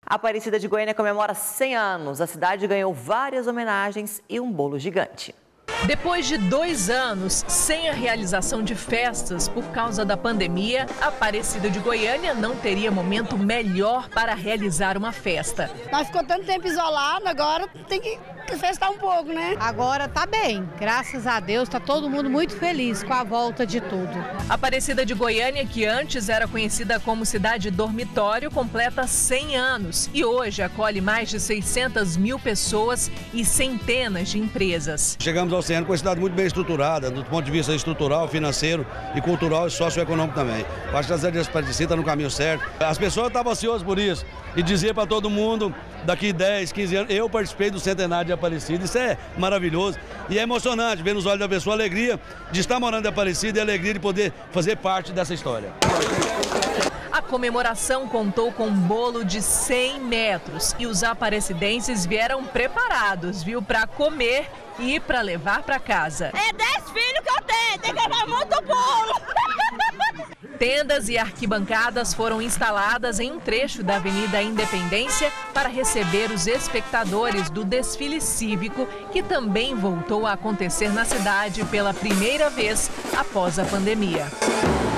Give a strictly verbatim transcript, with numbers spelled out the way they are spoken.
A Aparecida de Goiânia comemora cem anos. A cidade ganhou várias homenagens e um bolo gigante. Depois de dois anos sem a realização de festas por causa da pandemia, a Aparecida de Goiânia não teria momento melhor para realizar uma festa. Nós ficamos tanto tempo isolados, agora tem que festar um pouco, né? Agora tá bem, graças a Deus, tá todo mundo muito feliz com a volta de tudo. A Aparecida de Goiânia, que antes era conhecida como cidade dormitório, completa cem anos e hoje acolhe mais de seiscentas mil pessoas e centenas de empresas. Chegamos ao cem anos com uma cidade muito bem estruturada, do ponto de vista estrutural, financeiro e cultural e socioeconômico também. Acho que a cidade de Aparecida está no caminho certo. As pessoas estavam ansiosas por isso e dizer para todo mundo, daqui dez, quinze anos, eu participei do centenário de Aparecida. Isso é maravilhoso e é emocionante ver nos olhos da pessoa a alegria de estar morando em Aparecida e a alegria de poder fazer parte dessa história. A comemoração contou com um bolo de cem metros e os aparecidenses vieram preparados, viu, para comer e para levar para casa. É dez filhos que eu tenho, tem que levar muito bolo. Tendas e arquibancadas foram instaladas em um trecho da Avenida Independência para receber os espectadores do desfile cívico, que também voltou a acontecer na cidade pela primeira vez após a pandemia.